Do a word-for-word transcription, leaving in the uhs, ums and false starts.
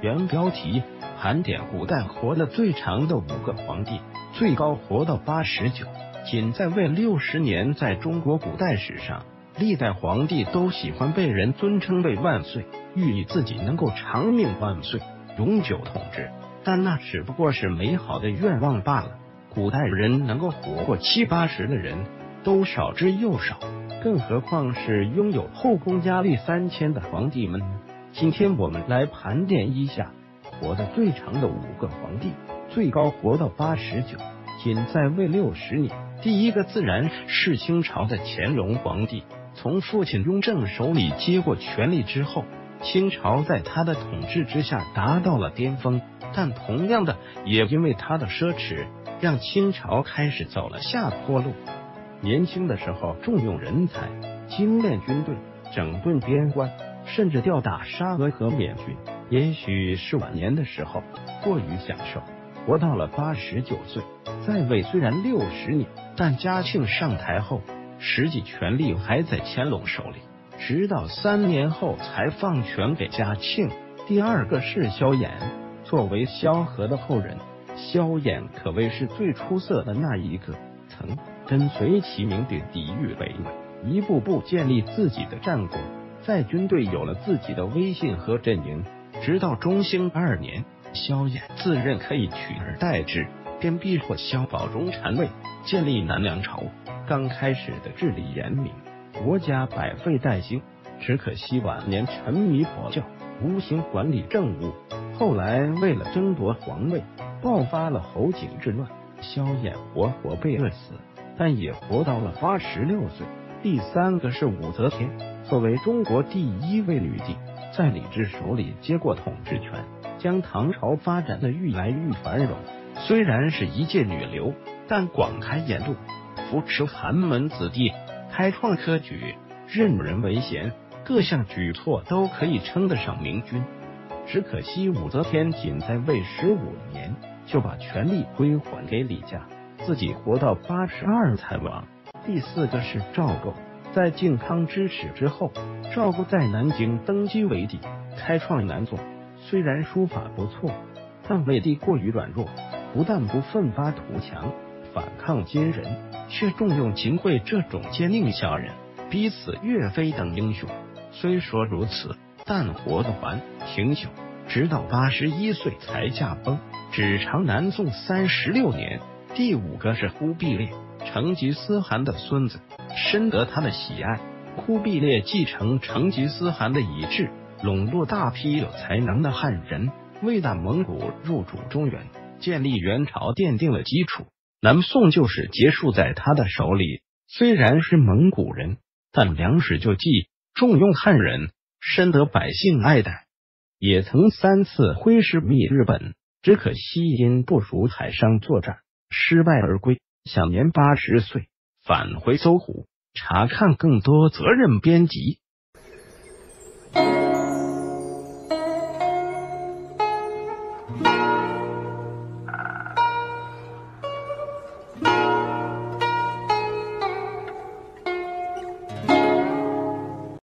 原标题：盘点古代活得最长的五个皇帝，最高活到八十九，仅在位六十年。在中国古代史上，历代皇帝都喜欢被人尊称为万岁，寓意自己能够长命万岁，永久统治。但那只不过是美好的愿望罢了。古代人能够活过七八十的人都少之又少，更何况是拥有后宫佳丽三千的皇帝们。今天我们来盘点一下活得最长的五个皇帝，最高活到八十九，仅在位六十年。第一个自然是清朝的乾隆皇帝。从父亲雍正手里接过权力之后，清朝在他的统治之下达到了巅峰，但同样的，也因为他的奢侈，让清朝开始走了下坡路。年轻的时候重用人才，精练军队，整顿边关，甚至吊打沙俄和缅军。也许是晚年的时候过于享受，活到了八十九岁。在位虽然六十年，但嘉庆上台后，实际权力还在乾隆手里，直到三年后才放权给嘉庆。第二个是萧衍，作为萧何的后人，萧衍可谓是最出色的那一个，曾跟随其名地抵御北满，一步步建立自己的战功，在军队有了自己的威信和阵营。直到中兴二年，萧衍自认可以取而代之，便逼迫萧宝忠禅位，建立南梁朝。刚开始的治理严明，国家百废待兴，只可惜晚年沉迷佛教，无心管理政务。后来为了争夺皇位，爆发了侯景之乱，萧衍活活被饿死，但也活到了八十六岁。第三个是武则天，作为中国第一位女帝，在李治手里接过统治权，将唐朝发展的愈来愈繁荣。虽然是一介女流，但广开言路，扶持寒门子弟，开创科举，任人唯贤，各项举措都可以称得上明君。只可惜武则天仅在位十五年，就把权力归还给李家，自己活到八十二才亡。第四个是赵构，在靖康之耻之后，赵构在南京登基为帝，开创南宋。虽然书法不错，但魏帝过于软弱，不但不奋发图强，反抗金人，却重用秦桧这种奸佞小人，逼死岳飞等英雄。虽说如此，但活得还挺久，直到八十一岁才驾崩，只长南宋三十六年。第五个是忽必烈，成吉思汗的孙子，深得他的喜爱。忽必烈继承成吉思汗的遗志，笼络大批有才能的汉人，为大蒙古入主中原，建立元朝奠定了基础。南宋就是结束在他的手里。虽然是蒙古人，但梁史就记重用汉人，深得百姓爱戴，也曾三次挥师灭日本，只可惜因部署海上作战失败而归，享年八十岁。返回搜狐，查看更多责任编辑。